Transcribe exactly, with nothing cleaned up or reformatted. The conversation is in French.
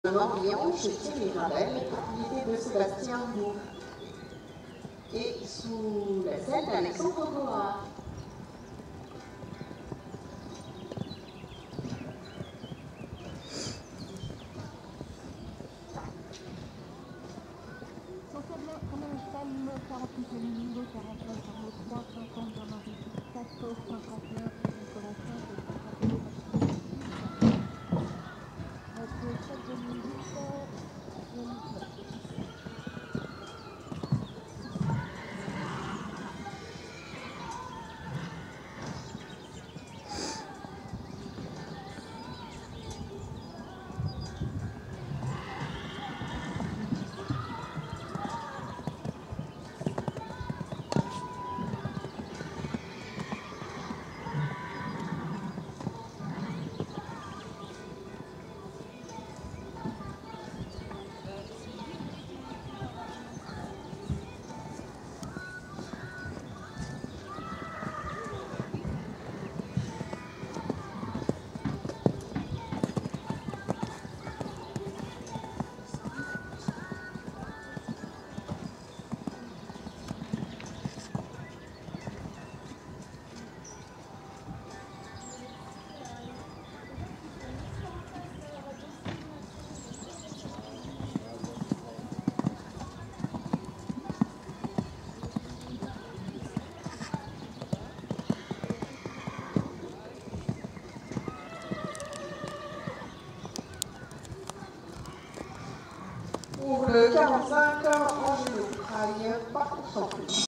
Le Morbihan, chez Thierry Ravel, propriété de Sébastien Roux, et sous la scène d'Alexandre Goard. Pour le quarante-cinq, Angelo Traille, pas pour son prix.